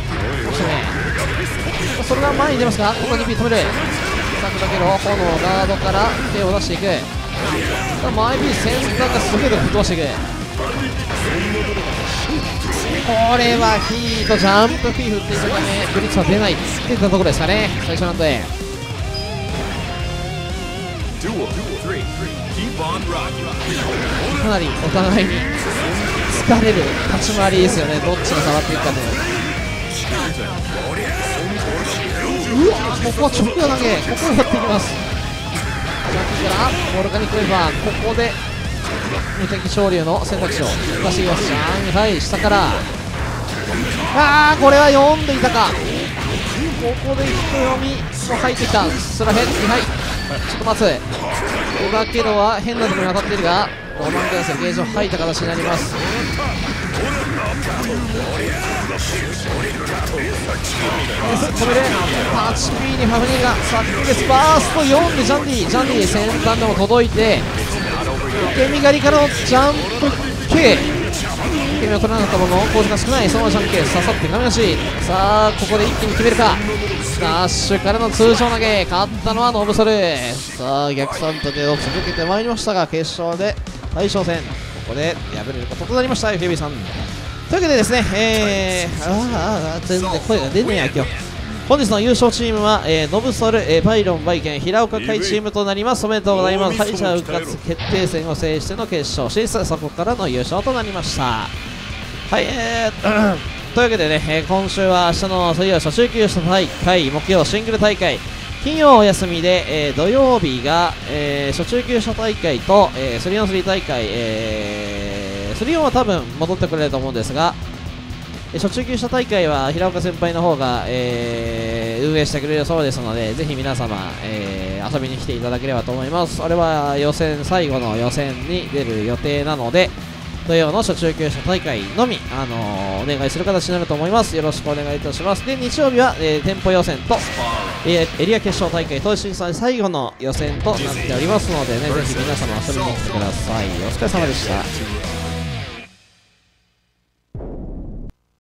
それが前に出ますが、ここにピー止める。さあだけど炎ガードから手を出していく。さあ前 B 先端がすげえとこ吹っ飛ばしていく。これはヒートジャンプピー振っていたためブリッツは出ないっていったところですかね、最初なんで。かなりお互いに疲れる立ち回りですよね、どっちが触っていくかで。うわここは直球投げ、ここにやっていきます。ジャンプからボールカニクレーバー、ここで無敵昇竜の選択肢を出しています。上海下からあーこれは読んでいたか。ここで人読みも入ってきた。スラヘンにはいちょっと待つ。だけどは変なところに当たっているがロマンガースゲージを吐いた形になります。止めるはちピー にファフニーがサックスバーストよんでジャンディジャンディ先端でも届いて受け身狩りからのジャンプ系受け身を取らなかったもののコースが少ない。そのジャンプ系刺さって神出し。さあここで一気に決めるか。ダッシュからの通常投げ、勝ったのはノブソル。さあ逆三立てを続けてまいりましたが、決勝で大将戦ここで敗れることとなりました エフエービー さんというわけでですね、えー、ああ全然声が出ねえや今日。本日の優勝チームは、えー、ノブソル、えー、パイロン、バイケン、平岡海チームとなります。おめでとうございます。敗者復活決定戦を制しての決勝進出、そこからの優勝となりました。はい、えー、というわけでね、えー、今週は明日の水曜初中級者大会、木曜シングル大会、金曜お休みで、えー、土曜日が、えー、初中級者大会と、えー、スリーオンスリー 大会、えー、スリーオンは多分戻ってくれると思うんですが、初中級者大会は平岡先輩の方が、えー、運営してくれるそうですので、ぜひ皆様、えー、遊びに来ていただければと思います。あれは予選最後の予選に出る予定なので、土曜の初中級者大会のみ、あのー、お願いする形になると思います。よろしくお願いいたします。で、日曜日は、えー、店舗予選と、えー、エリア決勝大会、東進祭最後の予選となっておりますのでね、ぜひ皆様遊びに来てください。お疲れ様でした。